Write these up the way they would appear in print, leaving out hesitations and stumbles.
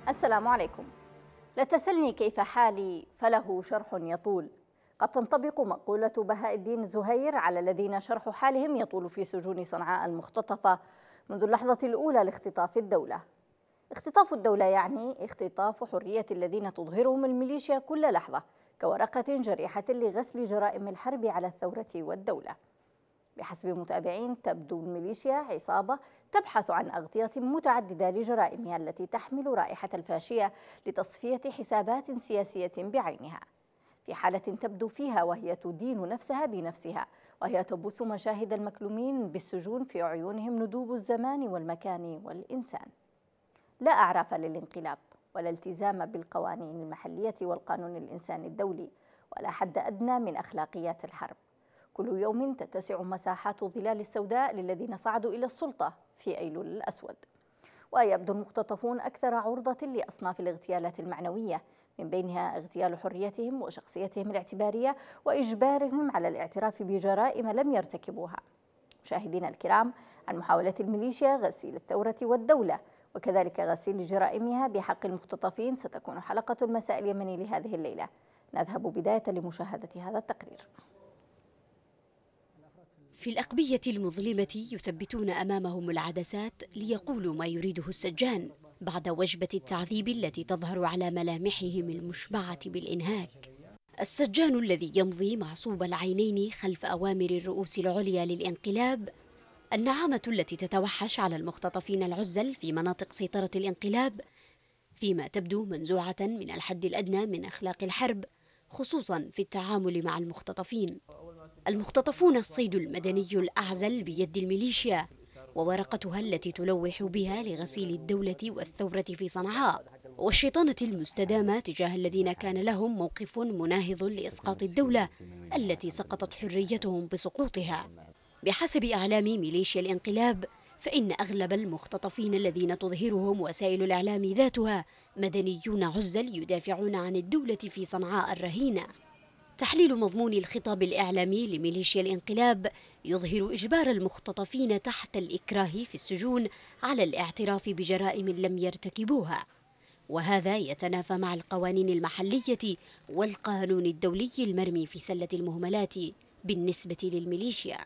السلام عليكم. لا تسلني كيف حالي فله شرح يطول. قد تنطبق مقولة بهاء الدين زهير على الذين شرح حالهم يطول في سجون صنعاء المختطفة منذ اللحظة الأولى لاختطاف الدولة. اختطاف الدولة يعني اختطاف حرية الذين تظهرهم الميليشيا كل لحظة كورقة جريحة لغسل جرائم الحرب على الثورة والدولة. بحسب متابعين تبدو الميليشيا عصابة تبحث عن أغطية متعددة لجرائمها التي تحمل رائحة الفاشية لتصفية حسابات سياسية بعينها، في حالة تبدو فيها وهي تدين نفسها بنفسها، وهي تبث مشاهد المكلومين بالسجون في عيونهم ندوب الزمان والمكان والإنسان. لا أعراف للانقلاب ولا التزام بالقوانين المحلية والقانون الإنساني الدولي ولا حد أدنى من أخلاقيات الحرب. كل يوم تتسع مساحات ظلال السوداء للذين صعدوا إلى السلطة في أيلول الأسود. ويبدو المختطفون أكثر عرضة لأصناف الاغتيالات المعنوية، من بينها اغتيال حريتهم وشخصيتهم الاعتبارية وإجبارهم على الاعتراف بجرائم لم يرتكبوها. مشاهدينا الكرام، عن محاولة الميليشيا غسيل الثورة والدولة وكذلك غسيل جرائمها بحق المختطفين ستكون حلقة المساء اليمني لهذه الليلة. نذهب بداية لمشاهدة هذا التقرير. في الأقبية المظلمة يثبتون أمامهم العدسات ليقولوا ما يريده السجان بعد وجبة التعذيب التي تظهر على ملامحهم المشبعة بالإنهاك. السجان الذي يمضي معصوب العينين خلف أوامر الرؤوس العليا للانقلاب، النعامة التي تتوحش على المختطفين العزل في مناطق سيطرة الانقلاب، فيما تبدو منزوعة من الحد الأدنى من أخلاق الحرب، خصوصا في التعامل مع المختطفين. المختطفون الصيد المدني الأعزل بيد الميليشيا، وورقتها التي تلوح بها لغسيل الدولة والثورة في صنعاء، والشيطنة المستدامة تجاه الذين كان لهم موقف مناهض لإسقاط الدولة التي سقطت حريتهم بسقوطها. بحسب أعلام ميليشيا الانقلاب، فإن أغلب المختطفين الذين تظهرهم وسائل الإعلام ذاتها مدنيون عزل يدافعون عن الدولة في صنعاء الرهينة. تحليل مضمون الخطاب الإعلامي لميليشيا الانقلاب يظهر إجبار المختطفين تحت الإكراه في السجون على الاعتراف بجرائم لم يرتكبوها، وهذا يتنافى مع القوانين المحلية والقانون الدولي المرمي في سلة المهملات بالنسبة للميليشيا.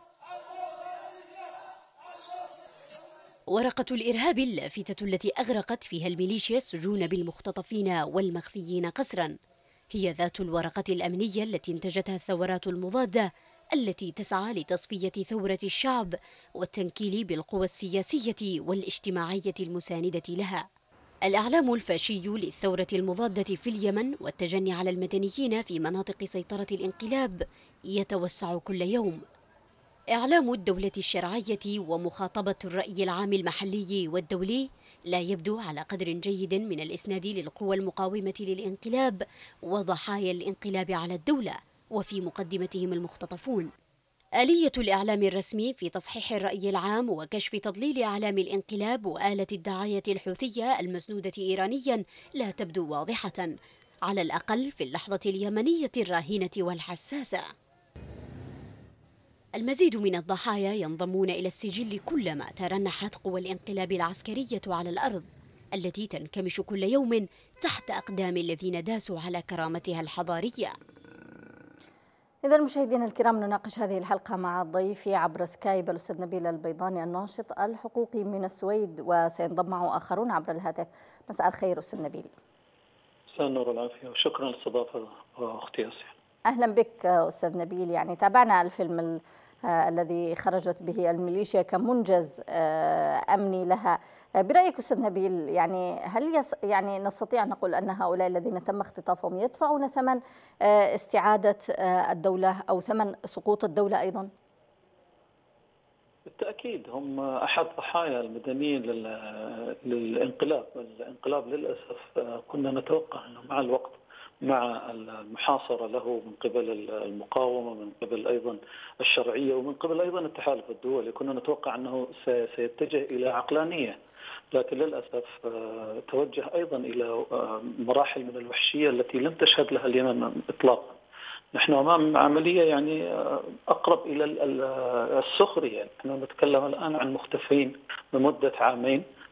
ورقة الإرهاب اللافتة التي أغرقت فيها الميليشيا السجون بالمختطفين والمخفيين قسرا هي ذات الورقة الأمنية التي انتجتها الثورات المضادة التي تسعى لتصفية ثورة الشعب والتنكيل بالقوى السياسية والاجتماعية المساندة لها. الإعلام الفاشي للثورة المضادة في اليمن والتجني على المدنيين في مناطق سيطرة الانقلاب يتوسع كل يوم. إعلام الدولة الشرعية ومخاطبة الرأي العام المحلي والدولي لا يبدو على قدر جيد من الإسناد للقوى المقاومة للانقلاب وضحايا الانقلاب على الدولة، وفي مقدمتهم المختطفون. آلية الإعلام الرسمي في تصحيح الرأي العام وكشف تضليل أعلام الانقلاب وآلة الدعاية الحوثية المسنودة إيرانيا لا تبدو واضحة، على الأقل في اللحظة اليمنية الراهنة والحساسة. المزيد من الضحايا ينضمون إلى السجل كلما ترنحت قوى الانقلاب العسكرية على الأرض التي تنكمش كل يوم تحت أقدام الذين داسوا على كرامتها الحضارية. إذا مشاهدينا الكرام، نناقش هذه الحلقة مع ضيفي عبر سكايب الأستاذ نبيل البيضاني الناشط الحقوقي من السويد، وسينضم معه آخرون عبر الهاتف. مساء الخير أستاذ نبيل. مساء النور والعافية، وشكرا للاستضافة أختي أسيا. أهلا بك أستاذ نبيل. يعني تابعنا الفيلم الذي خرجت به الميليشيا كمنجز أمني لها. برأيك أستاذ نبيل، يعني هل يعني نستطيع أن نقول أن هؤلاء الذين تم اختطافهم يدفعون ثمن استعادة الدولة أو ثمن سقوط الدولة أيضا؟ بالتأكيد هم أحد ضحايا المدنيين للانقلاب. الانقلاب للأسف كنا نتوقع أنه مع الوقت، مع المحاصرة له من قبل المقاومة، من قبل أيضا الشرعية، ومن قبل أيضا التحالف الدولي، كنا نتوقع أنه سيتجه إلى عقلانية، لكن للأسف توجه أيضا إلى مراحل من الوحشية التي لم تشهد لها اليمن إطلاقا. نحن أمام عملية يعني أقرب إلى السخرية. نحن نتكلم الآن عن مختفين لمدة عامين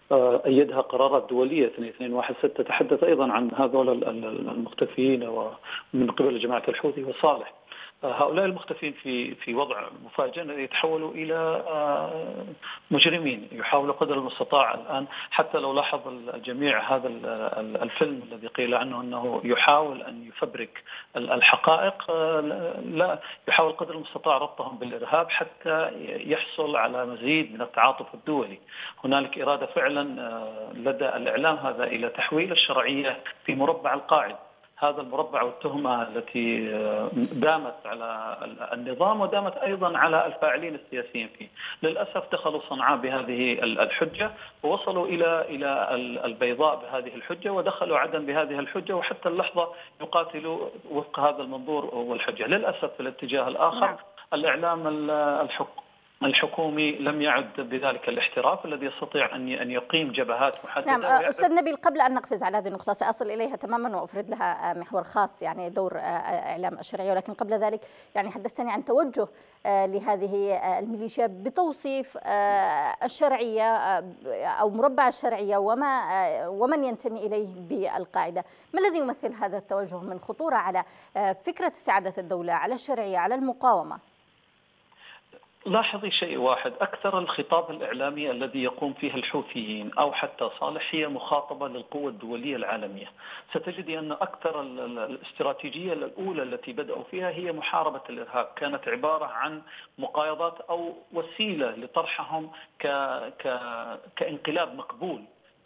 أيدها قرارات دولية 2216 تتحدث أيضا عن هذول المختفين ومن قبل جماعة الحوثي وصالح. هؤلاء المختفين في وضع مفاجئ يتحولوا إلى مجرمين يحاولوا قدر المستطاع الآن. حتى لو لاحظ الجميع هذا الفيلم الذي قيل عنه أنه يحاول أن يفبرك الحقائق، لا، يحاول قدر المستطاع ربطهم بالإرهاب حتى يحصل على مزيد من التعاطف الدولي. هنالك إرادة فعلا لدى الإعلام هذا إلى تحويل الشرعية في مربع القاعدة. هذا المربع والتهمة التي دامت على النظام ودامت أيضا على الفاعلين السياسيين فيه. للأسف دخلوا صنعاء بهذه الحجة ووصلوا إلى البيضاء بهذه الحجة، ودخلوا عدن بهذه الحجة، وحتى اللحظة يقاتلوا وفق هذا المنظور والحجة. للأسف في الاتجاه الآخر الإعلام الحكومي لم يعد بذلك الاحتراف الذي يستطيع أن يقيم جبهات محددة. نعم أستاذ نبيل، قبل أن نقفز على هذه النقطة سأصل إليها تماما وأفرد لها محور خاص، يعني دور إعلام الشرعية، ولكن قبل ذلك يعني حدثتني عن توجه لهذه الميليشيا بتوصيف الشرعية أو مربع الشرعية ومن ينتمي إليه بالقاعدة. ما الذي يمثل هذا التوجه من خطورة على فكرة استعادة الدولة، على الشرعية، على المقاومة؟ لاحظي شيء واحد، أكثر الخطاب الإعلامي الذي يقوم فيه الحوثيين أو حتى صالح هي مخاطبة للقوى الدولية العالمية. ستجدي أن أكثر الاستراتيجية الأولى التي بدأوا فيها هي محاربة الإرهاب، كانت عبارة عن مقايضات أو وسيلة لطرحهم كانقلاب مقبول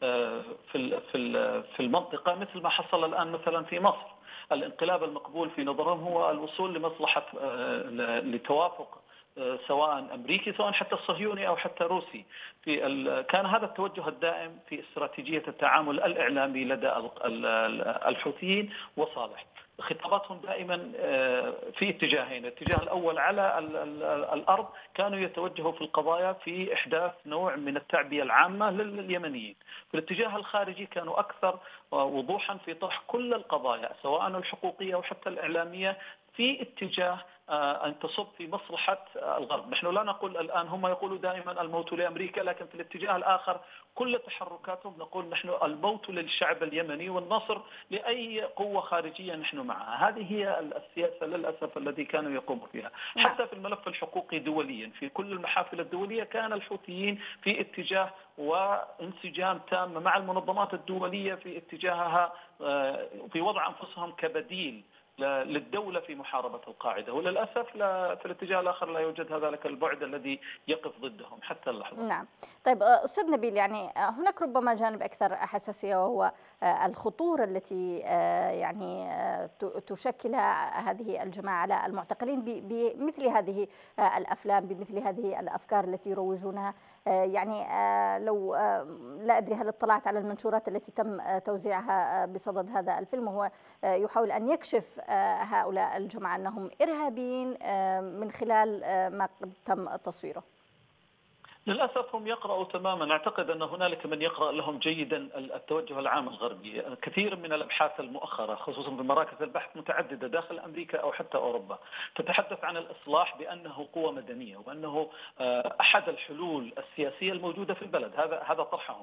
في المنطقة، مثل ما حصل الآن مثلا في مصر. الانقلاب المقبول في نظرهم هو الوصول لمصلحة لتوافق سواء أمريكي سواء حتى صهيوني أو حتى روسي. كان هذا التوجه الدائم في استراتيجية التعامل الإعلامي لدى الحوثيين وصالح. خطاباتهم دائما في اتجاهين. الاتجاه الأول على الأرض كانوا يتوجهوا في القضايا في إحداث نوع من التعبئة العامة لليمنيين. في الاتجاه الخارجي كانوا أكثر وضوحا في طرح كل القضايا سواء الحقوقية أو حتى الإعلامية في اتجاه أن تصب في مصلحة الغرب. نحن لا نقول الآن، هم يقولوا دائما الموت لأمريكا، لكن في الاتجاه الآخر كل تحركاتهم نقول نحن الموت للشعب اليمني والنصر لأي قوة خارجية نحن معها. هذه هي السياسة للأسف التي كانوا يقوموا فيها. حتى في الملف الحقوقي دوليا في كل المحافل الدولية كان الحوثيين في اتجاه وانسجام تام مع المنظمات الدولية في اتجاهها في وضع أنفسهم كبديل للدولة في محاربة القاعدة. وللأسف في الاتجاه الآخر لا يوجد هذلك البعد الذي يقف ضدهم حتى اللحظة. نعم. طيب أستاذ نبيل، يعني هناك ربما جانب أكثر حساسية وهو الخطورة التي يعني تشكلها هذه الجماعة على المعتقلين بمثل هذه الأفلام، بمثل هذه الأفكار التي يروجونها. يعني لو لا أدري هل اطلعت على المنشورات التي تم توزيعها بصدد هذا الفيلم، وهو يحاول أن يكشف هؤلاء الجماعة أنهم إرهابيين من خلال ما تم تصويره. للأسف هم يقرأوا تماما. أعتقد أن هنالك من يقرأ لهم جيدا التوجه العام الغربي. كثير من الأبحاث المؤخرة خصوصا في مراكز البحث متعددة داخل أمريكا أو حتى أوروبا تتحدث عن الإصلاح بأنه قوة مدنية وأنه أحد الحلول السياسية الموجودة في البلد. هذا طرحهم.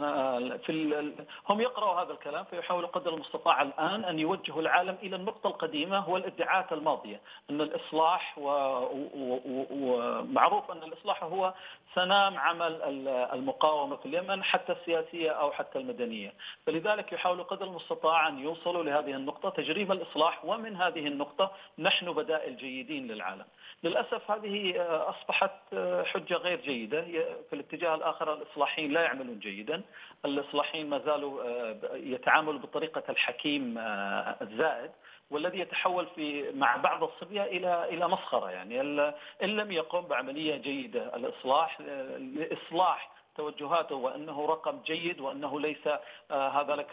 هم يقرأوا هذا الكلام فيحاولوا قدر المستطاع الآن أن يوجهوا العالم إلى النقطة القديمة والادعاءات الماضية أن الإصلاح ومعروف أن الإصلاح هو سنام عمل المقاومة في اليمن حتى السياسية أو حتى المدنية. فلذلك يحاولوا قدر المستطاع أن يوصلوا لهذه النقطة تجريب الإصلاح، ومن هذه النقطة نحن بدائل جيدين للعالم. للأسف هذه أصبحت حجة غير جيدة. في الاتجاه الآخر الإصلاحيين لا يعملون جيدا. الإصلاحيين ما زالوا يتعاملوا بطريقة الحكيم الزائد، والذي يتحول مع بعض الصبية إلى مسخرة. يعني إن لم يقم بعملية جيدة الإصلاح لإصلاح توجهاته وأنه رقم جيد وأنه ليس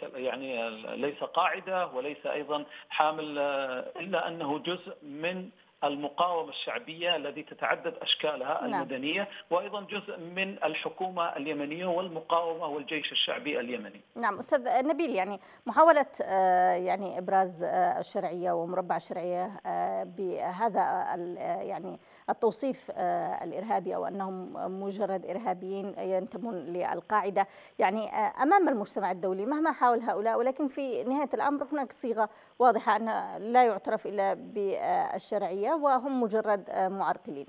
يعني ليس قاعدة وليس أيضا حامل، إلا أنه جزء من المقاومة الشعبية التي تتعدد أشكالها المدنية، وأيضا جزء من الحكومة اليمنية والمقاومة والجيش الشعبي اليمني. نعم أستاذ نبيل، يعني محاولة يعني إبراز الشرعية ومربع الشرعية بهذا يعني التوصيف الإرهابي، أو أنهم مجرد إرهابيين ينتمون للقاعدة، يعني أمام المجتمع الدولي مهما حاول هؤلاء، ولكن في نهاية الأمر هناك صيغة واضحة أن لا يعترف إلا بالشرعية وهم مجرد معرقلين.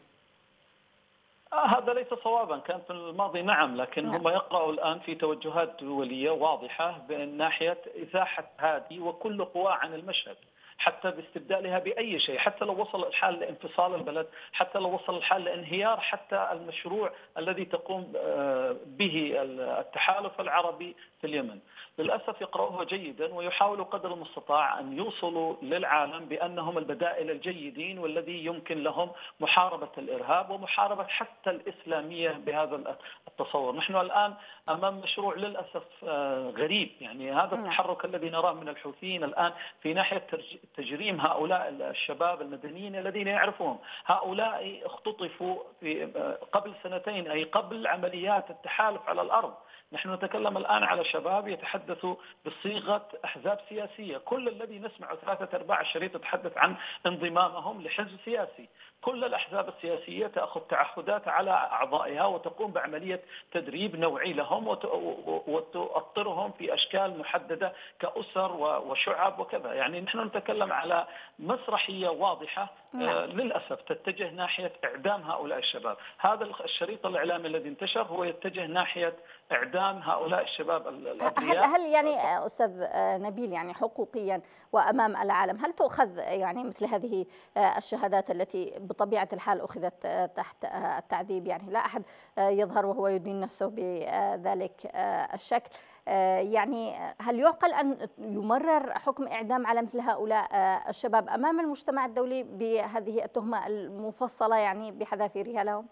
هذا ليس صوابا، كان في الماضي نعم، لكن هم يقرأوا الآن في توجهات دولية واضحة من ناحية إزاحة هذه وكل قوى عن المشهد، حتى باستبدالها بأي شيء، حتى لو وصل الحال لانفصال البلد، حتى لو وصل الحال لانهيار حتى المشروع الذي تقوم به التحالف العربي في اليمن. للأسف يقرأوها جيدا ويحاولوا قدر المستطاع أن يوصلوا للعالم بأنهم البدائل الجيدين والذي يمكن لهم محاربة الإرهاب ومحاربة حتى الإسلامية بهذا التصور. نحن الآن أمام مشروع للأسف غريب، يعني هذا التحرك الذي نراه من الحوثيين الآن في ناحية تجريم هؤلاء الشباب المدنيين الذين يعرفون هؤلاء اختطفوا قبل سنتين، أي قبل عمليات التحالف على الأرض. نحن نتكلم الآن على شباب يتحدثوا بصيغة أحزاب سياسية، كل الذي نسمعه 3/4 الشريط يتحدث عن انضمامهم لحزب سياسي. كل الأحزاب السياسية تأخذ تعهدات على أعضائها وتقوم بعملية تدريب نوعي لهم وتؤطرهم في أشكال محددة كأسر وشعب وكذا. يعني نحن نتكلم على مسرحية واضحة للأسف تتجه ناحية إعدام هؤلاء الشباب. هذا الشريط الإعلامي الذي انتشر هو يتجه ناحية إعدام هؤلاء الشباب الأبرياء. هل يعني أستاذ نبيل، يعني حقوقيا وأمام العالم، هل تؤخذ يعني مثل هذه الشهادات التي بطبيعة الحال أخذت تحت التعذيب؟ يعني لا أحد يظهر وهو يدين نفسه بذلك الشكل. يعني هل يعقل أن يمرر حكم إعدام على مثل هؤلاء الشباب أمام المجتمع الدولي بهذه التهمة المفصلة يعني بحذافيرها لهم؟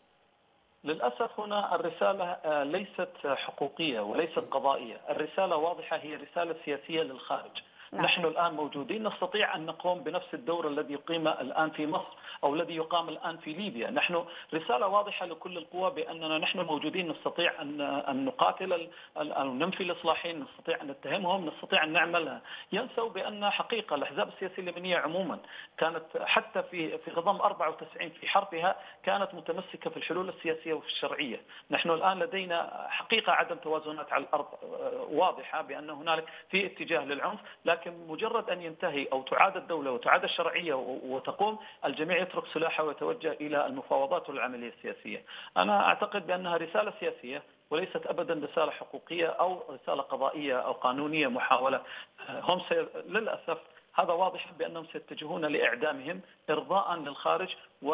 للأسف هنا الرسالة ليست حقوقية وليست قضائية، الرسالة واضحة، هي رسالة سياسية للخارج. نحن الآن موجودين نستطيع أن نقوم بنفس الدور الذي يقيم الآن في مصر أو الذي يقام الآن في ليبيا. نحن رسالة واضحة لكل القوى بأننا نحن موجودين، نستطيع أن نقاتل أو ننفي الإصلاحيين، نستطيع أن نتهمهم، نستطيع أن نعملها. ينسوا بأن حقيقة الأحزاب السياسية اليمنية عموما كانت حتى في غضم 94 في حربها كانت متمسكة في الحلول السياسية وفي الشرعية. نحن الآن لدينا حقيقة عدم توازنات على الأرض واضحة بأن هنالك في اتجاه للعنف، لكن مجرد أن ينتهي أو تعاد الدولة وتعاد الشرعية وتقوم، الجميع يترك سلاحه ويتوجه إلى المفاوضات والعملية السياسية. أنا أعتقد بأنها رسالة سياسية وليست أبدا رسالة حقوقية أو رسالة قضائية أو قانونية محاولة. هم للأسف هذا واضح بأنهم سيتجهون لإعدامهم إرضاء للخارج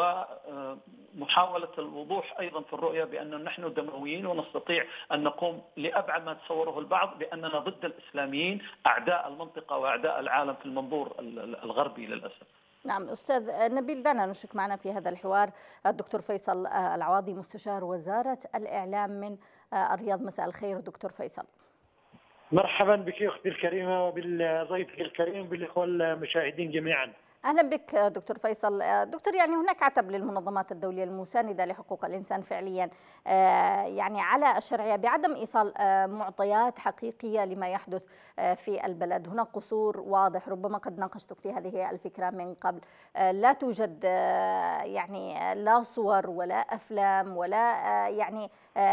ومحاولة الوضوح أيضا في الرؤية بأن نحن دمويين ونستطيع أن نقوم لأبعد ما تصوره البعض بأننا ضد الإسلاميين أعداء المنطقة وأعداء العالم في المنظور الغربي للأسف. نعم أستاذ نبيل، دعنا نشرك معنا في هذا الحوار الدكتور فيصل العواضي، مستشار وزارة الإعلام من الرياض. مساء الخير دكتور فيصل. مرحبا بك أختي الكريمة وبالضيف الكريم بالإخوة المشاهدين جميعا. أهلا بك دكتور فيصل. دكتور، يعني هناك عتب للمنظمات الدولية المساندة لحقوق الإنسان فعليا يعني على الشرعية بعدم إيصال معطيات حقيقية لما يحدث في البلد. هناك قصور واضح، ربما قد ناقشتك في هذه الفكرة من قبل. لا توجد يعني لا صور ولا أفلام ولا يعني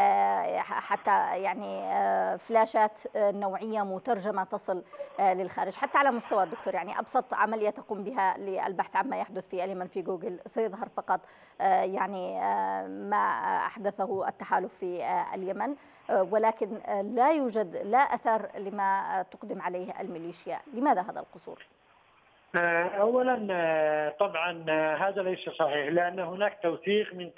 حتى يعني فلاشات نوعية مترجمة تصل للخارج. حتى على مستوى الدكتور، يعني أبسط عملية تقوم بها للبحث عما يحدث في اليمن في جوجل سيظهر فقط يعني ما أحدثه التحالف في اليمن، ولكن لا يوجد لا أثر لما تقدم عليه الميليشيا. لماذا هذا القصور؟ أولا طبعا هذا ليس صحيح، لأن هناك توثيق من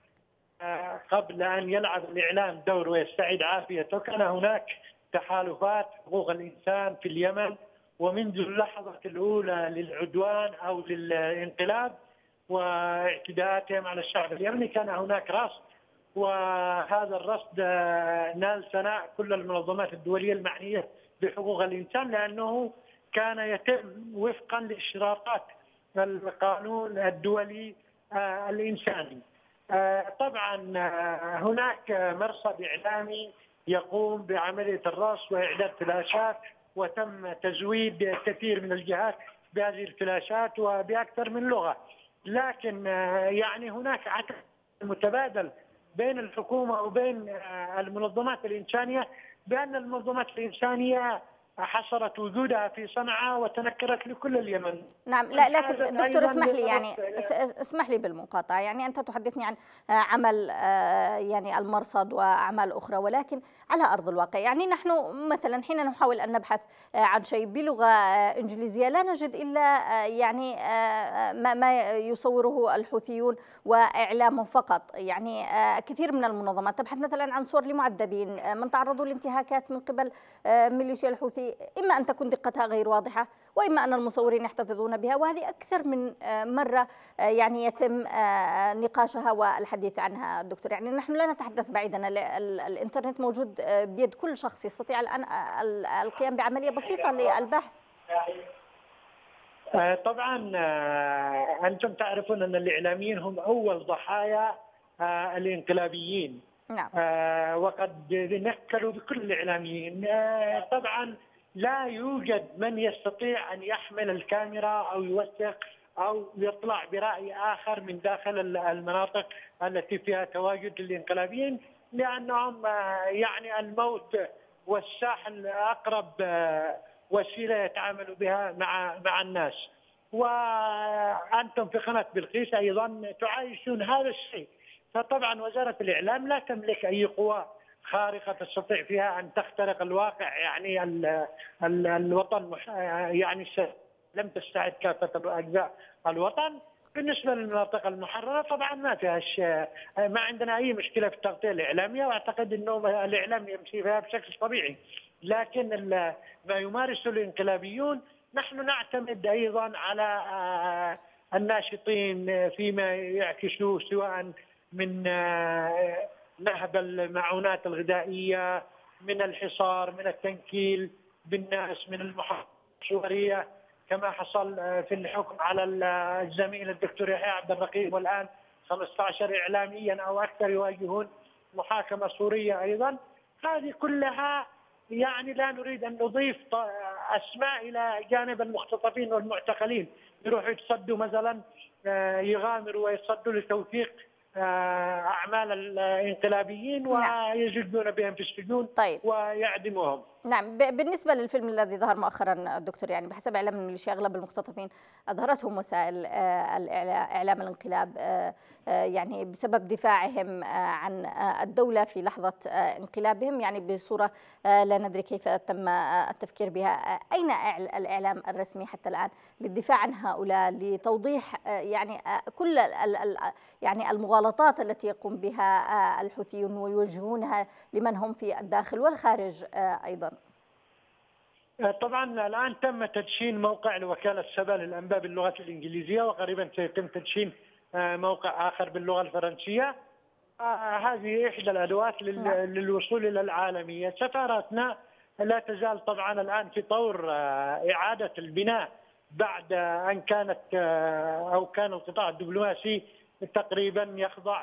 قبل أن يلعب الإعلام دور ويستعيد عافيته كان هناك تحالفات حقوق الإنسان في اليمن، ومنذ اللحظة الأولى للعدوان أو للانقلاب واعتداءاتهم على الشعب اليمني كان هناك رصد، وهذا الرصد نال ثناء كل المنظمات الدولية المعنية بحقوق الإنسان، لأنه كان يتم وفقا لإشراطات القانون الدولي الإنساني. طبعا هناك مرصد إعلامي يقوم بعملية الرصد وإعداد فلاشات، وتم تزويد كثير من الجهات بهذه الفلاشات وبأكثر من لغة، لكن يعني هناك عدد متبادل بين الحكومة وبين المنظمات الإنسانية بأن المنظمات الإنسانية حصرت وجودها في صنعاء وتنكرت لكل اليمن. نعم، لا لكن دكتور اسمح لي، يعني اسمح لي بالمقاطعة، يعني أنت تحدثني عن عمل يعني المرصد وأعمال أخرى، ولكن على أرض الواقع يعني نحن مثلا حين نحاول أن نبحث عن شيء بلغة إنجليزية لا نجد إلا يعني ما يصوره الحوثيون وإعلامهم فقط. يعني كثير من المنظمات تبحث مثلا عن صور لمعذبين من تعرضوا لانتهاكات من قبل ميليشيا الحوثي، إما أن تكون دقتها غير واضحة وإما أن المصورين يحتفظون بها، وهذه أكثر من مرة يعني يتم نقاشها والحديث عنها دكتور. يعني نحن لا نتحدث بعيدا، الإنترنت موجود بيد كل شخص يستطيع الآن القيام بعملية بسيطة للبحث. طبعا أنتم تعرفون أن الإعلاميين هم أول ضحايا الانقلابيين. نعم. وقد نكلوا بكل الإعلاميين. طبعا لا يوجد من يستطيع أن يحمل الكاميرا أو يوثق أو يطلع برأي آخر من داخل المناطق التي فيها تواجد الانقلابيين، لأنهم يعني الموت والساحل أقرب وسيلة يتعاملوا بها مع الناس. وأنتم في قناة بلقيس أيضا تعايشون هذا الشيء. فطبعا وزارة الإعلام لا تملك أي قوى خارقة تستطيع فيها أن تخترق الواقع. يعني الوطن يعني لم تستعد كافة أجزاء الوطن. بالنسبة للمناطق المحررة طبعا ما عندنا أي مشكلة في التغطية الإعلامية، وأعتقد أنه الإعلام يمشي فيها بشكل طبيعي. لكن ما يمارسه الانقلابيون نحن نعتمد أيضا على الناشطين فيما يعكسوه، سواء من نهب المعونات الغذائية، من الحصار، من التنكيل بالناس، من المحاكمات الصورية كما حصل في الحكم على الزميل الدكتور يحيى عبد الرقيب، والآن 15 إعلاميا أو أكثر يواجهون محاكمة صورية أيضا. هذه كلها يعني لا نريد أن نضيف أسماء إلى جانب المختطفين والمعتقلين، يروحوا يتصدوا مثلا يغامروا ويتصدوا لتوثيق أعمال الانقلابيين ويجدون بهم في السجون. طيب. ويعدموهم. نعم، بالنسبة للفيلم الذي ظهر مؤخرا دكتور، يعني بحسب إعلام الميليشيا أغلب المختطفين أظهرتهم وسائل إعلام الانقلاب يعني بسبب دفاعهم عن الدولة في لحظة انقلابهم، يعني بصورة لا ندري كيف تم التفكير بها. أين الإعلام الرسمي حتى الآن للدفاع عن هؤلاء، لتوضيح يعني كل يعني المغالطات التي يقوم بها الحوثيون ويوجهونها لمن هم في الداخل والخارج أيضا؟ طبعا الآن تم تدشين موقع لوكالة سبا للأنباء باللغة الإنجليزية، وقريبا سيتم تدشين موقع آخر باللغة الفرنسية. هذه إحدى الأدوات للوصول إلى العالمية. سفاراتنا لا تزال طبعا الآن في طور إعادة البناء بعد أن كانت أو كان القطاع الدبلوماسي تقريبا يخضع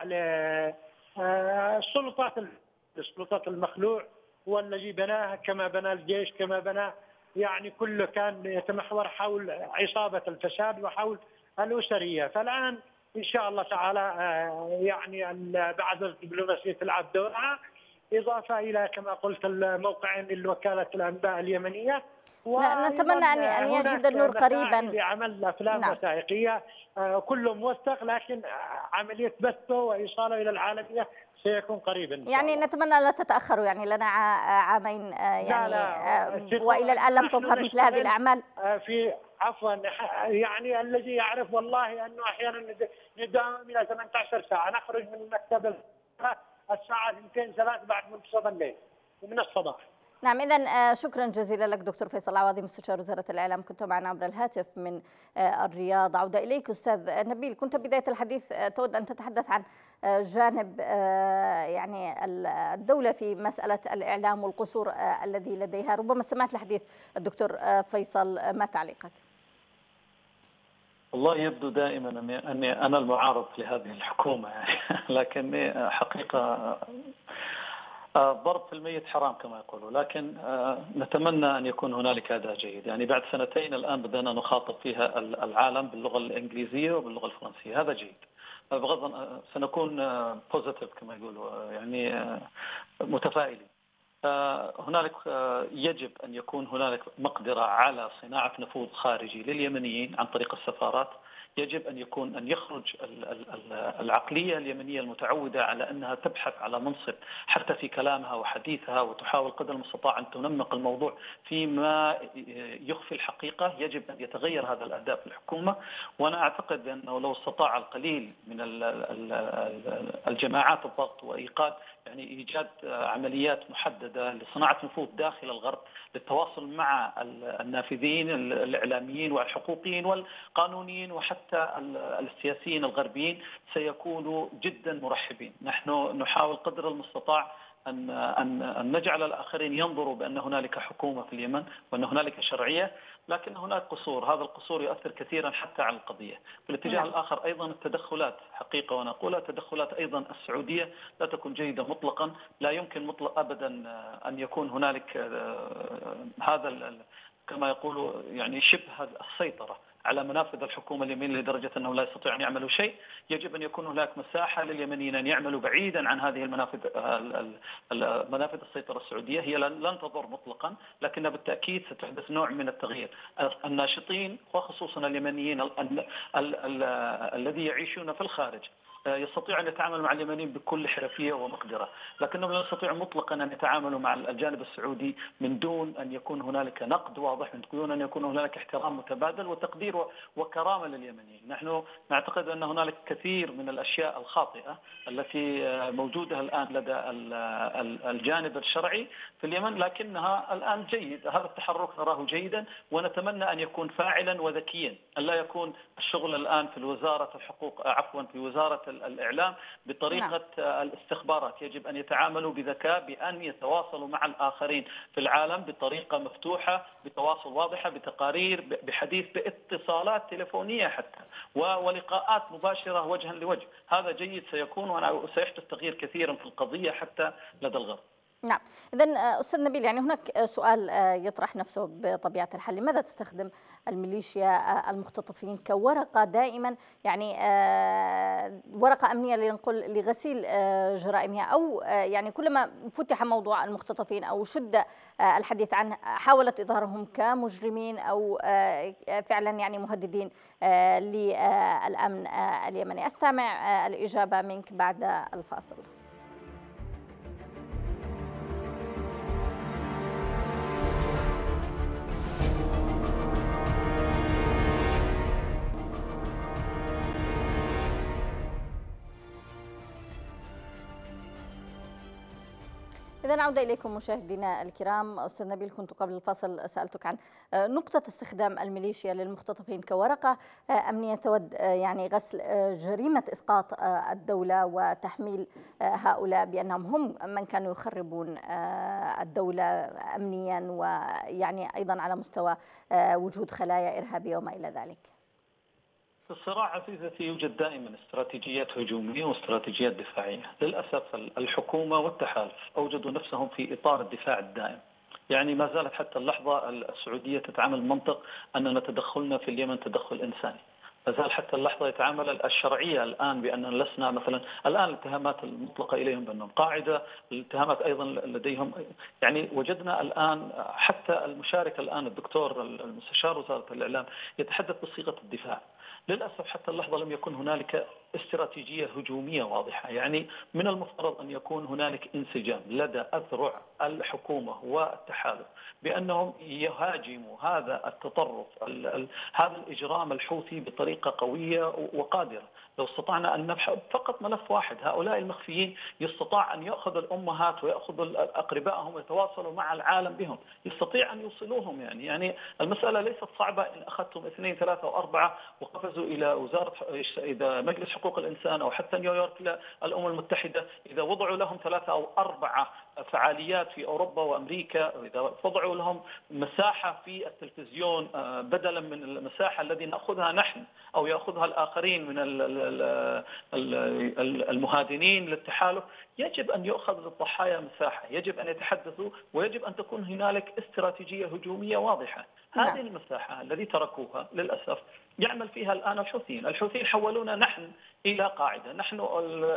للسلطات المخلوع، والذي بناها كما بنى الجيش كما بنى يعني كله كان يتمحور حول عصابة الفساد وحول الأسرية. فالآن إن شاء الله تعالى يعني بعد الدبلوماسية تلعب دورها، إضافة إلى كما قلت الموقعين لوكالة الأنباء اليمنية. نتمنى أن يجد النور قريبا لعمل أفلام وثائقية كله موثق، لكن عملية بثه وإيصاله إلى العالمية سيكون قريبا. يعني نتمنى لا تتأخروا، يعني لنا عامين يعني لا وإلى الآن لم تظهر مثل هذه الأعمال. في عفوا يعني الذي يعرف والله أنه أحيانا نداوم إلى 18 ساعة، نخرج من المكتب الساعة 2-3 بعد منتصف الليل ومن الصباح. نعم، إذن شكرا جزيلا لك دكتور فيصل العواضي مستشار وزارة الإعلام، كنت معنا عبر الهاتف من الرياض. عودة إليك أستاذ نبيل، كنت بداية الحديث تود أن تتحدث عن جانب يعني الدولة في مسألة الإعلام والقصور الذي لديها، ربما سمعت الحديث الدكتور فيصل، ما تعليقك؟ والله يبدو دائما أني أنا المعارض لهذه الحكومة يعني لكني حقيقة ضرب في الميت حرام كما يقولوا، لكن نتمنى أن يكون هنالك أداء جيد. يعني بعد سنتين الآن بدأنا نخاطب فيها العالم باللغة الإنجليزية وباللغة الفرنسية، هذا جيد. بغض سنكون بوزيتيف كما يقولوا، يعني متفائلين. هنالك يجب أن يكون هنالك مقدرة على صناعة نفوذ خارجي لليمنيين عن طريق السفارات. يجب أن يخرج العقلية اليمنية المتعودة على أنها تبحث على منصب حتى في كلامها وحديثها، وتحاول قدر المستطاع أن تنمق الموضوع فيما يخفي الحقيقة. يجب أن يتغير هذا الأداء في الحكومة، وأنا أعتقد بأنه لو استطاع القليل من الجماعات الضغط وإيقاد، يعني إيجاد عمليات محددة لصناعة نفوذ داخل الغرب للتواصل مع النافذين الإعلاميين والحقوقيين والقانونيين وحتى السياسيين الغربيين، سيكونوا جدا مرحبين. نحن نحاول قدر المستطاع أن نجعل الآخرين ينظروا بأن هنالك حكومة في اليمن وأن هنالك شرعية، لكن هناك قصور. هذا القصور يؤثر كثيرا حتى على القضية. في الاتجاه الآخر أيضا التدخلات، حقيقة وأنا أقولها، التدخلات أيضا السعودية لا تكون جيدة مطلقا. لا يمكن مطلق أبدا أن يكون هنالك هذا كما يقولوا يعني شبه السيطرة على منافذ الحكومة اليمنية لدرجة أنه لا يستطيع أن يعملوا شيء. يجب أن يكون هناك مساحة لليمنيين أن يعملوا بعيدا عن هذه منافذ السيطرة السعودية. هي لن تضر مطلقا، لكنها بالتأكيد ستحدث نوع من التغيير. الناشطين وخصوصا اليمنيين الذي يعيشون في الخارج يستطيع أن يتعامل مع اليمنيين بكل حرفية ومقدرة، لكنهم لا يستطيعوا مطلقا أن يتعاملوا مع الجانب السعودي من دون أن يكون هنالك نقد واضح، من دون أن يكون هنالك احترام متبادل وتقدير وكرامة لليمنيين. نحن نعتقد أن هنالك كثير من الأشياء الخاطئة التي موجودة الآن لدى الجانب الشرعي في اليمن، لكنها الآن جيد. هذا التحرك نراه جيدا، ونتمنى أن يكون فاعلا وذكيا، أن لا يكون الشغل الآن في وزارة الحقوق في وزارة الإعلام بطريقة الاستخبارات. يجب أن يتعاملوا بذكاء، بأن يتواصلوا مع الآخرين في العالم بطريقة مفتوحة، بتواصل واضحة، بتقارير، بحديث، باتصالات تليفونية حتى، ولقاءات مباشرة وجها لوجه. هذا جيد سيكون، وسيحدث تغيير كثيرا في القضية حتى لدى الغرب. نعم، إذن أستاذ نبيل، يعني هناك سؤال يطرح نفسه بطبيعة الحال: لماذا تستخدم الميليشيا المختطفين كورقة دائما، يعني ورقة أمنية لنقول لغسيل جرائمها، أو يعني كلما فتح موضوع المختطفين أو شد الحديث عنه حاولت إظهارهم كمجرمين أو فعلا يعني مهددين للأمن اليمني؟ أستمع الإجابة منك بعد الفاصل. إذا عودة إليكم مشاهدينا الكرام. أستاذ نبيل، كنت قبل الفاصل سألتك عن نقطة استخدام الميليشيا للمختطفين كورقة أمنية تود يعني غسل جريمة إسقاط الدولة وتحميل هؤلاء بأنهم هم من كانوا يخربون الدولة أمنيا، ويعني أيضا على مستوى وجود خلايا إرهابية وما إلى ذلك. في الصراع عزيزتي يوجد دائما استراتيجيات هجومية واستراتيجيات دفاعية. للأسف الحكومة والتحالف أوجدوا نفسهم في إطار الدفاع الدائم. يعني ما زالت حتى اللحظة السعودية تتعامل منطق أننا تدخلنا في اليمن تدخل إنساني. ما زال حتى اللحظة يتعامل الشرعية الآن بأننا لسنا مثلا الآن الاتهامات المطلقة إليهم بأنهم قاعدة، الاتهامات أيضا لديهم. يعني وجدنا الآن حتى المشارك الآن الدكتور المستشار وزارة الإعلام يتحدث بصيغة الدفاع. للأسف حتى اللحظة لم يكن هنالك استراتيجية هجومية واضحة. يعني من المفترض أن يكون هنالك انسجام لدى أذرع الحكومة والتحالف بأنهم يهاجموا هذا التطرف، هذا الإجرام الحوثي بطريقة قوية وقادرة. لو استطعنا أن نبحث فقط ملف واحد، هؤلاء المخفيين، يستطاع أن يأخذ الأمهات ويأخذ أقربائهم ويتواصلوا مع العالم بهم، يستطيع أن يوصلوهم. يعني المسألة ليست صعبة. إن أخذتم 2 3 و4 وقفزوا إلى مجلس حقوق الإنسان أو حتى نيويورك إلى الأمم المتحدة، إذا وضعوا لهم 3 أو 4 فعاليات في أوروبا وأمريكا، إذا وضعوا لهم مساحة في التلفزيون بدلا من المساحة التي نأخذها نحن أو يأخذها الآخرين من المهادنين للتحالف، يجب أن يؤخذ للضحايا مساحة، يجب أن يتحدثوا، ويجب أن تكون هنالك استراتيجية هجومية واضحة. هذه المساحة التي تركوها للأسف يعمل فيها الآن الحوثيين حولونا نحن إلى قاعدة، نحن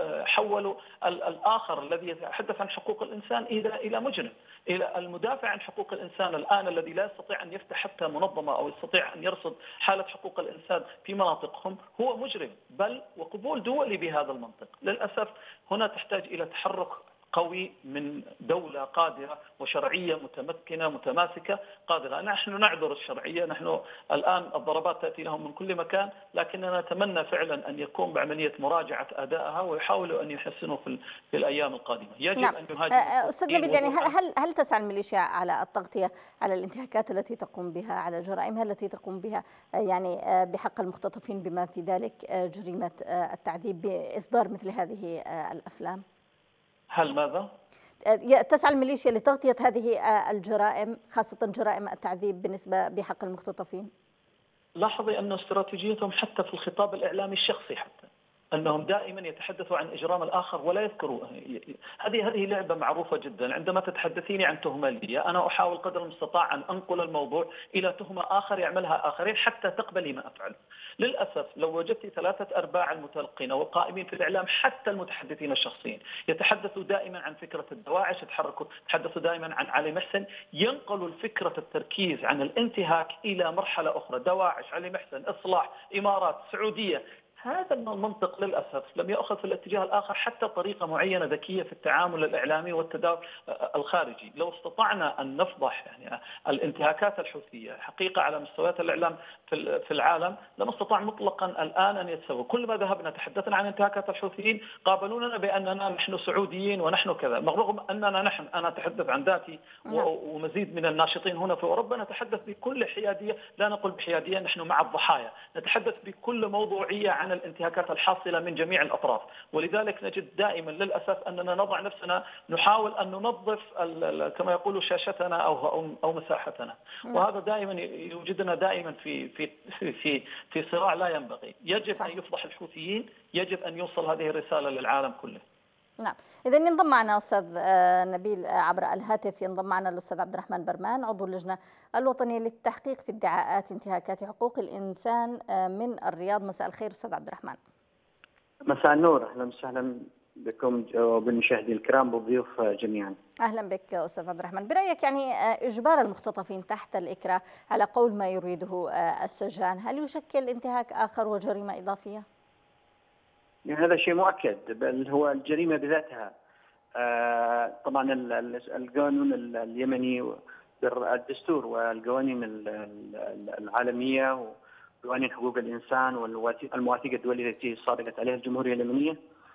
حولوا الآخر الذي يتحدث عن حقوق الإنسان إلى مجرم، إلى المدافع عن حقوق الإنسان الآن الذي لا يستطيع أن يفتح حتى منظمة أو يستطيع أن يرصد حالة حقوق الإنسان في مناطقهم هو مجرم، بل وقبول دولي بهذا المنطق. للأسف هنا تحتاج إلى تحرك قوي من دولة قادرة وشرعية متمكنة متماسكة قادرة. نحن نعذر الشرعية، نحن الآن الضربات تأتي لهم من كل مكان، لكننا نتمنى فعلا أن يقوم بعملية مراجعة أدائها ويحاولوا أن يحسنوا في الأيام القادمة. يجب أن يهاجموا. أستاذ نبيل، يعني هل تسعى الميليشيا على التغطية على الانتهاكات التي تقوم بها، على جرائمها التي تقوم بها يعني بحق المختطفين، بما في ذلك جريمة التعذيب، بإصدار مثل هذه الأفلام؟ هل ماذا؟ تسعى الميليشيا لتغطية هذه الجرائم، خاصة جرائم التعذيب بالنسبة بحق المختطفين؟ لاحظي أن استراتيجيتهم حتى في الخطاب الإعلامي الشخصي، حتى أنهم دائما يتحدثوا عن إجرام الآخر ولا يذكروا. هذه لعبة معروفة جدا. عندما تتحدثيني عن تهمة لي، أنا أحاول قدر المستطاع أن أنقل الموضوع إلى تهمة آخر يعملها آخرين حتى تقبلي ما أفعله. للأسف لو وجدت 3/4 المتلقين والقائمين في الإعلام حتى المتحدثين الشخصيين يتحدثوا دائما عن فكرة الدواعش، يتحدثوا دائما عن علي محسن، ينقلوا الفكرة التركيز عن الانتهاك إلى مرحلة أخرى، دواعش، علي محسن، إصلاح، إمارات، سعودية. هذا المنطق للأسف لم يأخذ في الاتجاه الآخر حتى طريقة معينة ذكية في التعامل الإعلامي والتداول الخارجي. لو استطعنا أن نفضح يعني الانتهاكات الحوثية حقيقة على مستويات الإعلام في العالم، لما استطاع مطلقا الآن أن يتسوى. كل ما ذهبنا تحدثنا عن انتهاكات الحوثيين قابلوننا بأننا نحن سعوديين ونحن كذا، رغم أننا أنا أتحدث عن ذاتي ومزيد من الناشطين هنا في أوروبا نتحدث بكل حيادية، لا نقول بحيادية، نحن مع الضحايا، نتحدث بكل موضوعية عن الانتهاكات الحاصلة من جميع الأطراف. ولذلك نجد دائما للأسف أننا نضع نفسنا نحاول أن ننظف كما يقولوا شاشتنا أو مساحتنا، وهذا دائما يوجدنا دائما في صراع لا ينبغي. يجب أن يفضح الحوثيين، يجب أن يوصل هذه الرسالة للعالم كله. نعم، إذا ينضم معنا أستاذ نبيل عبر الهاتف، ينضم معنا الأستاذ عبد الرحمن برمان، عضو اللجنة الوطنية للتحقيق في ادعاءات انتهاكات حقوق الإنسان من الرياض. مساء الخير أستاذ عبد الرحمن. مساء النور، أهلا وسهلا بكم وبالمشاهدين الكرام والضيوف جميعا. أهلا بك أستاذ عبد الرحمن. برأيك يعني إجبار المختطفين تحت الإكراه على قول ما يريده السجان هل يشكل انتهاك آخر وجريمة إضافية؟ يعني هذا شيء مؤكد، بل هو الجريمة بذاتها. طبعا القانون اليمني الدستور والقوانين العالمية وقوانين حقوق الإنسان والمواثيق الدولية التي صادقت عليها الجمهورية اليمنية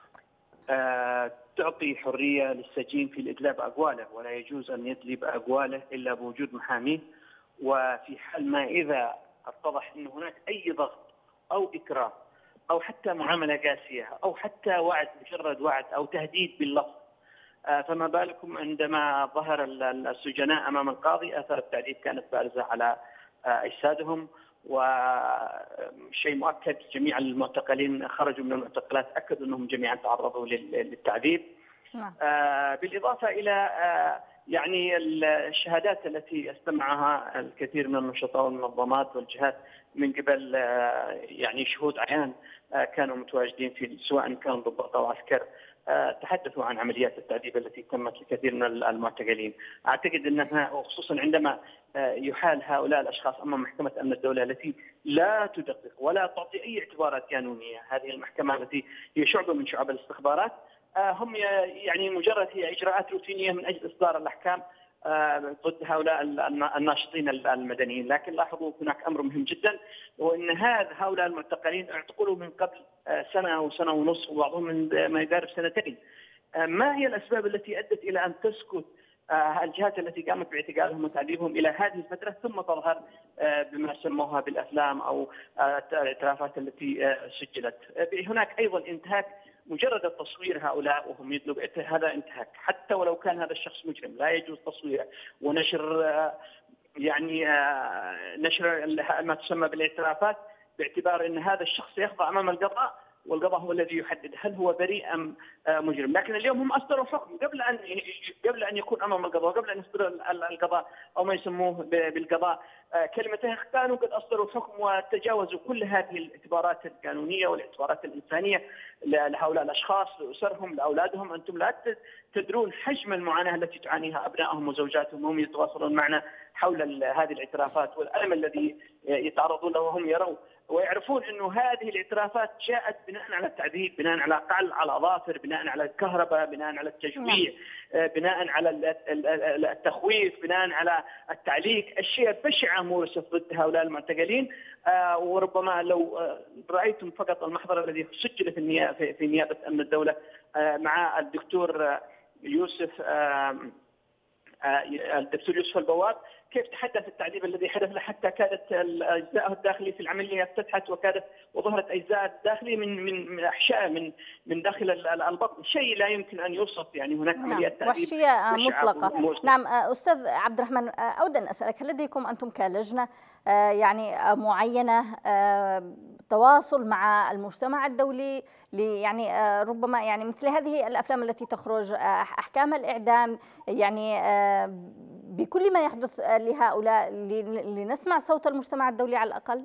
تعطي حرية للسجين في الإدلاء بأقواله، ولا يجوز أن يدلي بأقواله إلا بوجود محامي. وفي حال ما إذا اتضح أن هناك أي ضغط أو إكراه أو حتى معاملة قاسية أو حتى وعد، مجرد وعد أو تهديد باللفظ، فما بالكم عندما ظهر السجناء أمام القاضي آثار التعذيب كانت بارزة على أجسادهم. وشيء مؤكد جميع المعتقلين خرجوا من المعتقلات أكدوا أنهم جميعا تعرضوا للتعذيب. بالإضافة إلى يعني الشهادات التي استمعها الكثير من النشطاء والمنظمات والجهات من قبل يعني شهود عيان كانوا متواجدين في، سواء كانوا ضباط أو عسكر، تحدثوا عن عمليات التعذيب التي تمت لكثير من المعتقلين. أعتقد أنها وخصوصا عندما يحال هؤلاء الأشخاص أمام محكمة أمن الدولة التي لا تدقق ولا تعطي أي اعتبارات قانونية، هذه المحكمة التي هي شعبة من شعب الاستخبارات، هم يعني مجرد هي إجراءات روتينية من أجل إصدار الأحكام ضد هؤلاء الناشطين المدنيين. لكن لاحظوا هناك أمر مهم جدا، وأن هؤلاء المعتقلين اعتقلوا من قبل سنة أو سنة ونصف، وبعضهم من ما يقارب سنتين. ما هي الأسباب التي أدت إلى أن تسكت الجهات التي قامت باعتقالهم وتعذيبهم إلى هذه الفترة، ثم تظهر بما سموها بالأفلام أو الاعترافات التي سجلت؟ هناك أيضا انتهاك مجرد التصوير هؤلاء وهم يدلوا هذا انتهاك، حتى ولو كان هذا الشخص مجرم لا يجوز تصويره ونشر نشر ما تسمى بالاعترافات، باعتبار ان هذا الشخص يخضع امام القضاء، والقضاء هو الذي يحدد هل هو بريء ام مجرم. لكن اليوم هم اصدروا حكم قبل ان يكون امام القضاء، وقبل ان يصدر القضاء او ما يسموه بالقضاء كلمته، كانوا قد اصدروا حكم وتجاوزوا كل هذه الاعتبارات القانونيه والاعتبارات الانسانيه لهؤلاء الاشخاص، لاسرهم، لاولادهم. انتم لا تدرون حجم المعاناه التي تعانيها ابنائهم وزوجاتهم وهم يتواصلون معنا حول هذه الاعترافات والالم الذي يتعرضون له وهم يرون ويعرفون انه هذه الاعترافات جاءت بناء على التعذيب، بناء على قلع على الاظافر، بناء على الكهرباء، بناء على التجويع، بناء على التخويف، بناء على التعليق. اشياء بشعه مورست ضد هؤلاء المعتقلين. وربما لو رايتم فقط المحضر الذي سجل في نيابه امن الدوله مع الدكتور يوسف البواب، كيف تحدث التعذيب الذي حدث له، حتى كادت اجزاءه الداخلي في العمليه افتتحت وظهرت اجزاء الداخلي من احشاء من داخل البطن، شيء لا يمكن ان يوصف. يعني هناك عمليه تعذيب وحشيه مطلقه. نعم استاذ عبد الرحمن، اود ان اسالك، هل لديكم انتم كلجنه يعني معينه تواصل مع المجتمع الدولي يعني ربما يعني مثل هذه الافلام التي تخرج، احكام الاعدام، يعني بكل ما يحدث لهؤلاء لنسمع صوت المجتمع الدولي على الأقل؟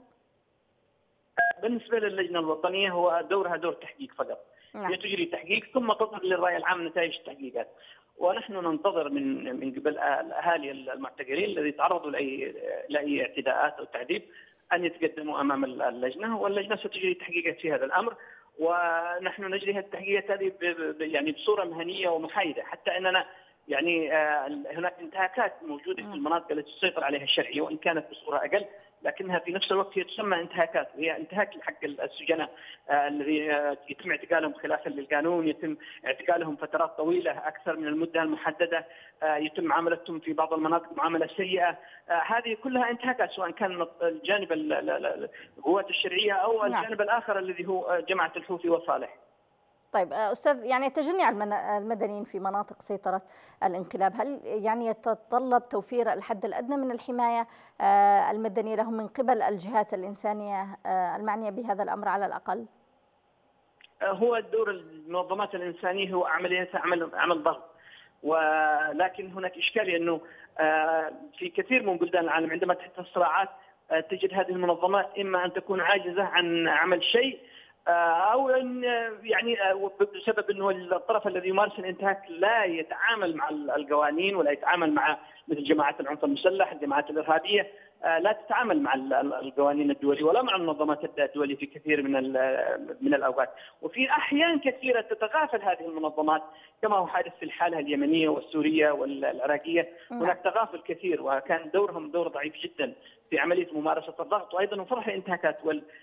بالنسبة للجنة الوطنية هو دورها دور تحقيق فقط. هي تجري تحقيق ثم تظهر للرأي العام نتائج التحقيقات، ونحن ننتظر من قبل الأهالي المعتقلين الذي تعرضوا لأي اعتداءات أو تعذيب أن يتقدموا أمام اللجنة، واللجنة ستجري تحقيقات في هذا الأمر، ونحن نجري التحقيقات هذه يعني بصورة مهنية ومحايدة، حتى أننا يعني هناك انتهاكات موجودة في المناطق التي تسيطر عليها الشرعية، وإن كانت بصورة أقل لكنها في نفس الوقت هي تسمى انتهاكات، وهي انتهاك لحق السجناء الذي يتم اعتقالهم خلافا للقانون، يتم اعتقالهم فترات طويلة أكثر من المدة المحددة، يتم معاملتهم في بعض المناطق معاملة سيئة. هذه كلها انتهاكات، سواء كان الجانب القوات الشرعية أو الجانب الآخر الذي هو جماعة الحوثي وصالح. طيب أستاذ، يعني تجني المدنيين في مناطق سيطرة الانقلاب، هل يعني يتطلب توفير الحد الأدنى من الحماية المدنية لهم من قبل الجهات الإنسانية المعنية بهذا الأمر على الأقل؟ هو دور المنظمات الإنسانية هو عمل ضغط، ولكن هناك إشكالية أنه في كثير من بلدان العالم عندما تحدث الصراعات تجد هذه المنظمات إما أن تكون عاجزة عن عمل شيء، أو أن يعني بسبب أنه الطرف الذي يمارس الانتهاك لا يتعامل مع القوانين ولا يتعامل مع مثل جماعات العنف المسلح، الجماعات الإرهابية لا تتعامل مع القوانين الدولية ولا مع المنظمات الدولية في كثير من الأوقات، وفي أحيان كثيرة تتغافل هذه المنظمات كما هو حادث في الحالة اليمنية والسورية والعراقية. هناك تغافل كثير، وكان دورهم دور ضعيف جدا في عملية ممارسة الضغط، وأيضا وفرح الانتهاكات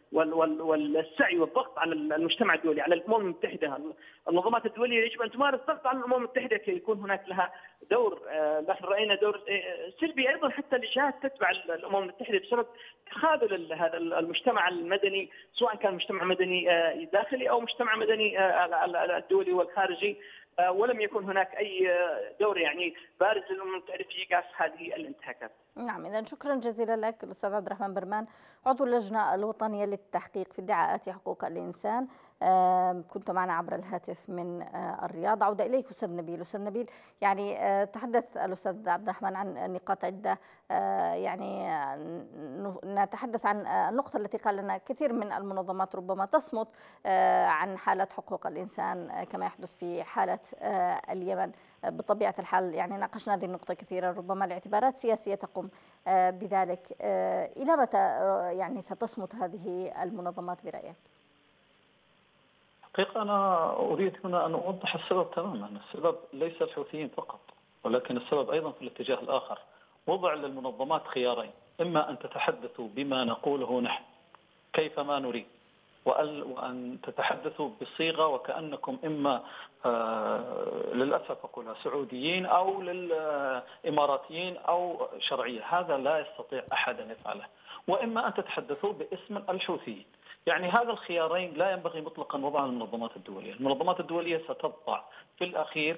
والسعي والضغط على المجتمع الدولي، على الأمم المتحدة. المنظمات الدولية يجب أن تمارس ضغط على الأمم المتحدة كي يكون هناك لها دور. نحن رأينا دور سلبي أيضا حتى لجهات تتبع الأمم المتحدة بسبب تخاذل هذا المجتمع المدني، سواء كان مجتمع مدني داخلي أو مجتمع مدني الدولي والخارجي، ولم يكن هناك أي دور يعني بارز للأمم المتحدة في إيقاف هذه الانتهاكات. نعم، إذا شكرا جزيلا لك الأستاذ عبد الرحمن برمان، عضو اللجنة الوطنية للتحقيق في ادعاءات حقوق الإنسان. كنت معنا عبر الهاتف من الرياض. عودة إليك أستاذ نبيل. أستاذ نبيل، يعني تحدث الأستاذ عبد الرحمن عن نقاط عدة، يعني نتحدث عن النقطة التي قال لنا كثير من المنظمات ربما تصمت عن حالة حقوق الإنسان كما يحدث في حالة اليمن. بطبيعة الحال يعني ناقشنا هذه النقطة كثيرا، ربما لاعتبارات سياسية تقوم بذلك. إلى متى يعني ستصمت هذه المنظمات برأيك؟ حقيقة أنا أريد هنا أن أوضح السبب تماما. السبب ليس الحوثيين فقط، ولكن السبب أيضا في الاتجاه الآخر. وضع للمنظمات خيارين: إما أن تتحدثوا بما نقوله نحن كيفما نريد، وأن تتحدثوا بصيغة وكأنكم إما للأسف أقولها سعوديين أو للإماراتيين أو شرعية. هذا لا يستطيع أحد أن يفعله. وإما أن تتحدثوا باسم الحوثيين. يعني هذا الخيارين لا ينبغي مطلقا وضعه المنظمات الدولية. المنظمات الدولية ستضع في الأخير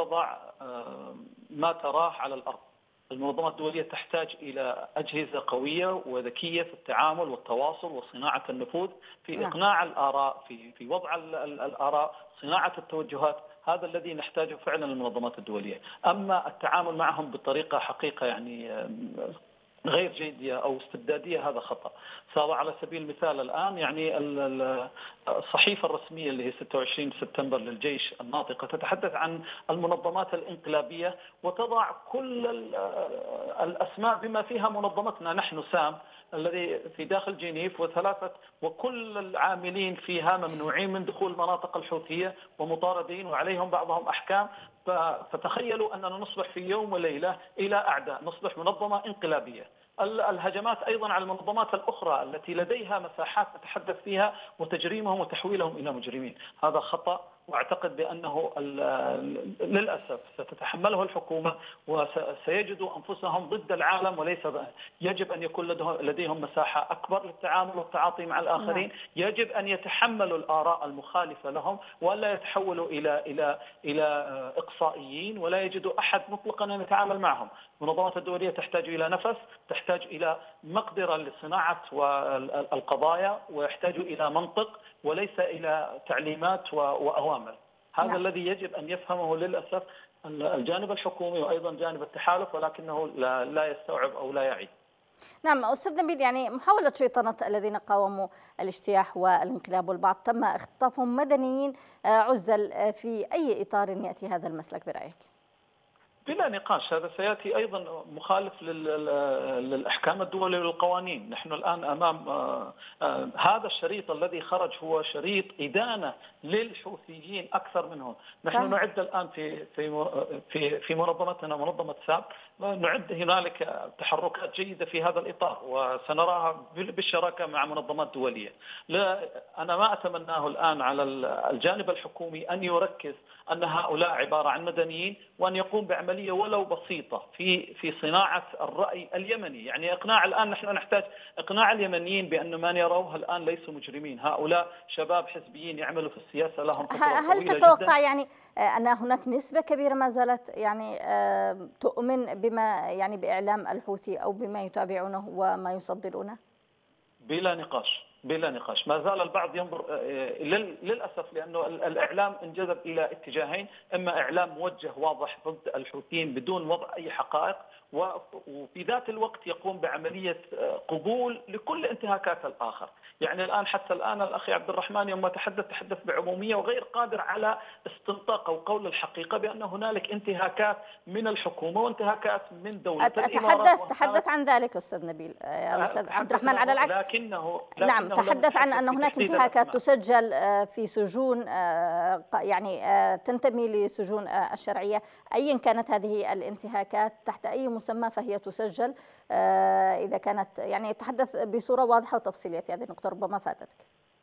ما تراه على الأرض. المنظمات الدولية تحتاج إلى أجهزة قوية وذكية في التعامل والتواصل وصناعة النفوذ في إقناع الآراء، في وضع الآراء، صناعة التوجهات. هذا الذي نحتاجه فعلا المنظمات الدولية. أما التعامل معهم بطريقة حقيقة يعني غير جيدة أو استبدادية هذا خطأ. سواء على سبيل المثال الآن يعني الصحيفة الرسمية اللي هي 26 سبتمبر للجيش الناطقة تتحدث عن المنظمات الانقلابية وتضع كل الأسماء بما فيها منظمتنا نحن سام الذي في داخل جنيف وكل العاملين فيها ممنوعين من دخول المناطق الحوثية ومطاردين وعليهم بعضهم أحكام. فتخيلوا أننا نصبح في يوم وليلة إلى أعداء، نصبح منظمة انقلابية. الهجمات أيضا على المنظمات الأخرى التي لديها مساحات نتحدث فيها وتجريمهم وتحويلهم إلى مجرمين، هذا خطأ. واعتقد بأنه للأسف ستتحمله الحكومة وسيجدوا أنفسهم ضد العالم، وليس يجب أن يكون لديهم مساحة أكبر للتعامل والتعاطي مع الآخرين. يجب أن يتحملوا الآراء المخالفة لهم ولا يتحولوا إلى إقصائيين ولا يجدوا أحد مطلقا أن يتعامل معهم. المنظمات الدولية تحتاج إلى نفس، تحتاج إلى مقدرة لصناعة القضايا، ويحتاج إلى منطق وليس إلى تعليمات وأوامر. هذا الذي يجب أن يفهمه للأسف الجانب الحكومي وأيضا جانب التحالف، ولكنه لا يستوعب أو لا يعي. نعم أستاذ نبيل، يعني محاولة شيطنة الذين قاوموا الاجتياح والانقلاب، والبعض تم اختطافهم مدنيين عزل. في أي إطار يأتي هذا المسلك برأيك؟ بلا نقاش هذا سيأتي أيضا مخالف للأحكام الدولية والقوانين. نحن الآن أمام هذا الشريط الذي خرج هو شريط إدانة للحوثيين أكثر منهم. نحن نعد الآن في منظمتنا منظمة ساب، نعد هنالك تحركات جيدة في هذا الإطار وسنراها بالشراكة مع منظمات دولية. أنا ما أتمناه الآن على الجانب الحكومي أن يركز أن هؤلاء عبارة عن مدنيين وأن يقوم بعملية ولو بسيطة في صناعة الرأي اليمني. يعني الآن نحن نحتاج إقناع اليمنيين بأن من يروه الآن ليسوا مجرمين، هؤلاء شباب حزبيين يعملوا في السياسة لهم فترة طويلة هل تتوقع يعني أن هناك نسبة كبيرة ما زالت يعني تؤمن بما يعني بإعلام الحوثي أو بما يتابعونه وما يصدرونه؟ بلا نقاش ما زال البعض ينظر للأسف، لأنه الإعلام انجذب إلى اتجاهين: إما إعلام موجه واضح ضد الحوثيين بدون وضع أي حقائق، وفي ذات الوقت يقوم بعملية قبول لكل انتهاكات الآخر. يعني حتى الآن الأخي عبد الرحمن يوم تحدث بعمومية وغير قادر على استنطاق أو قول الحقيقة بأن هنالك انتهاكات من الحكومة وانتهاكات من دولة الإمارات. تحدث يعني أستاذ نبيل الأستاذ عبد الرحمن على العكس نعم تحدث عن أن هناك انتهاكات تسجل في سجون يعني تنتمي لسجون الشرعية، أيا كانت هذه الانتهاكات تحت أي مسمى فهي تسجل. إذا كانت يعني تحدث بصورة واضحة وتفصيلية في هذه النقطة ربما فاتتك.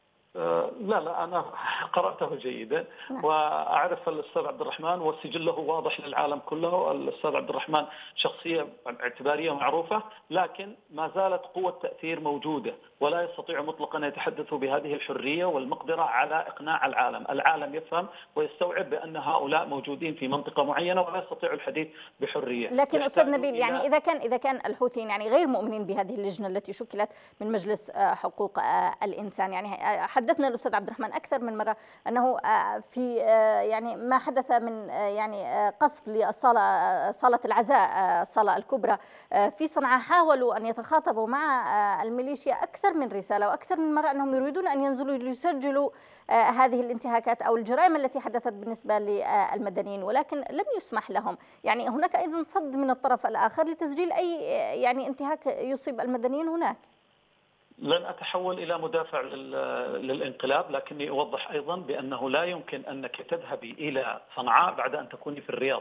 لا أنا قرأته جيدا وأعرف الأستاذ عبد الرحمن وسجله واضح للعالم كله. الأستاذ عبد الرحمن شخصية اعتبارية معروفة، لكن ما زالت قوة تأثير موجودة ولا يستطيع مطلقا أن يتحدثوا بهذه الحرية والمقدرة على إقناع العالم يفهم ويستوعب بأن هؤلاء موجودين في منطقة معينة ولا يستطيعوا الحديث بحرية. لكن أستاذ نبيل يعني إذا كان الحوثيين يعني غير مؤمنين بهذه اللجنة التي شكلت من مجلس حقوق الإنسان، يعني حدثنا الأستاذ عبد الرحمن أكثر من مرة أنه في يعني ما حدث من يعني قصف لصالة العزاء الصالة الكبرى في صنعاء، حاولوا أن يتخاطبوا مع الميليشيا أكثر من رسالة وأكثر من مرة أنهم يريدون أن ينزلوا ليسجلوا هذه الانتهاكات أو الجرائم التي حدثت بالنسبة للمدنيين، ولكن لم يسمح لهم. يعني هناك أيضا صد من الطرف الآخر لتسجيل أي يعني انتهاك يصيب المدنيين هناك. لن أتحول إلى مدافع للانقلاب، لكني أوضح أيضا بأنه لا يمكن أنك تذهبي إلى صنعاء بعد أن تكوني في الرياض،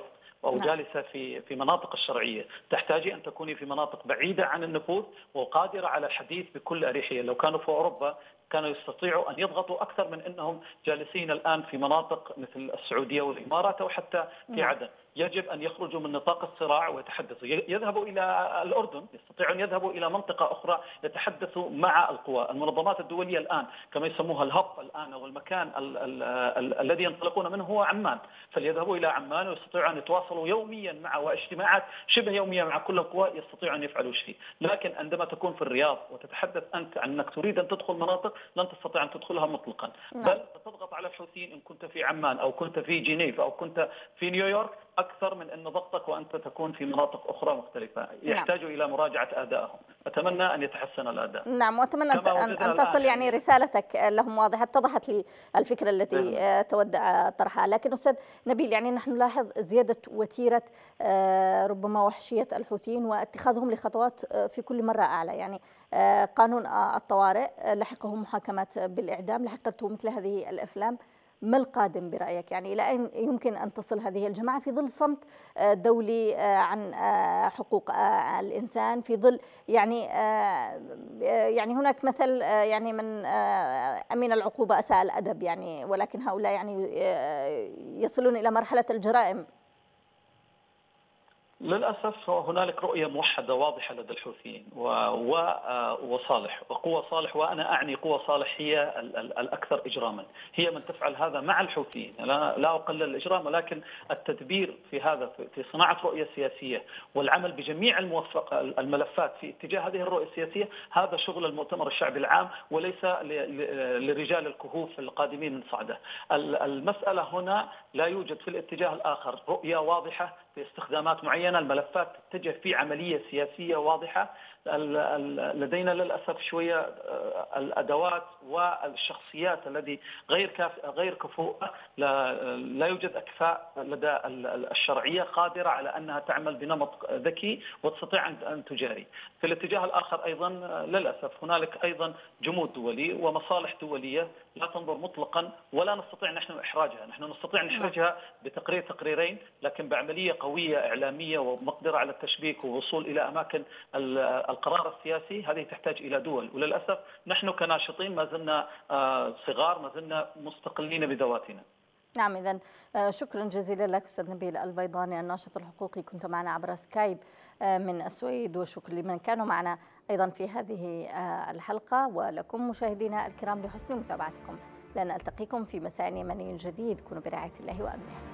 أو جالسة في مناطق الشرعية، تحتاجين أن تكوني في مناطق بعيدة عن النفوذ وقادرة على الحديث بكل أريحية. لو كانوا في أوروبا كانوا يستطيعوا أن يضغطوا أكثر من أنهم جالسين الآن في مناطق مثل السعودية والإمارات أو حتى في عدن. يجب أن يخرجوا من نطاق الصراع ويتحدثوا، يذهبوا إلى الأردن، يستطيعون يذهبوا إلى منطقة أخرى يتحدثوا مع القوى. المنظمات الدولية الآن كما يسموها الهب الآن، أو المكان الذي ينطلقون منه هو عمان، فليذهبوا إلى عمان ويستطيعوا أن يتواصلوا يوميا مع واجتماعات شبه يومية مع كل القوى، يستطيعوا أن يفعلوا شيء. لكن عندما تكون في الرياض وتتحدث أنت عن أنك تريد أن تدخل مناطق لن تستطيع أن تدخلها مطلقا، بل تضغط على الحوثيين إن كنت في عمان أو كنت في جنيف أو كنت في نيويورك أكثر من أن ضغطك وأنت تكون في مناطق أخرى مختلفة. يحتاجوا إلى مراجعة أدائهم. أتمنى أن يتحسن الأداء. نعم، وأتمنى أن تصل يعني رسالتك لهم واضحة. اتضحت لي الفكرة التي تودع طرحها. لكن أستاذ نبيل، يعني نحن نلاحظ زيادة وتيرة ربما وحشية الحوثيين واتخاذهم لخطوات في كل مرة أعلى. يعني قانون الطوارئ لحقه محاكمات بالإعدام، لحقته مثل هذه الأفلام. ما القادم برأيك؟ يعني إلى أين يمكن أن تصل هذه الجماعة في ظل صمت دولي عن حقوق الإنسان، في ظل يعني هناك مثل يعني من أمين العقوبة أساء الأدب، يعني ولكن هؤلاء يعني يصلون إلى مرحلة الجرائم. للأسف هنالك رؤية موحدة واضحة لدى الحوثيين وصالح وقوة صالح، وأنا أعني قوة صالح هي الأكثر إجراما، هي من تفعل هذا مع الحوثيين. لا أقلل الإجرام، ولكن التدبير في هذا في صناعة رؤية سياسية والعمل بجميع الملفات في اتجاه هذه الرؤية السياسية، هذا شغل المؤتمر الشعبي العام وليس لرجال الكهوف القادمين من صعدة. المسألة هنا لا يوجد في الاتجاه الآخر رؤية واضحة في استخدامات معينة، الملفات تتجه في عملية سياسية واضحة. لدينا للأسف شوية الأدوات والشخصيات التي غير كفؤة، لا يوجد أكفاء لدى الشرعية قادرة على أنها تعمل بنمط ذكي وتستطيع أن تجاري. في الاتجاه الآخر أيضا للأسف هنالك أيضا جمود دولي ومصالح دولية لا تنظر مطلقا، ولا نستطيع نحن إحراجها. نحن نستطيع نحرجها تقريرين، لكن بعملية قوية إعلامية ومقدرة على التشبيك ووصول إلى أماكن القرار السياسي، هذه تحتاج إلى دول. وللأسف نحن كناشطين ما زلنا صغار، ما زلنا مستقلين بذواتنا. نعم، إذن شكرا جزيلا لك أستاذ نبيل البيضاني الناشط الحقوقي، كنت معنا عبر سكايب من السويد، وشكر لمن كانوا معنا أيضا في هذه الحلقة، ولكم مشاهدينا الكرام لحسن متابعتكم. لن ألتقيكم في مساء يمني جديد. كونوا برعاية الله وأمنه.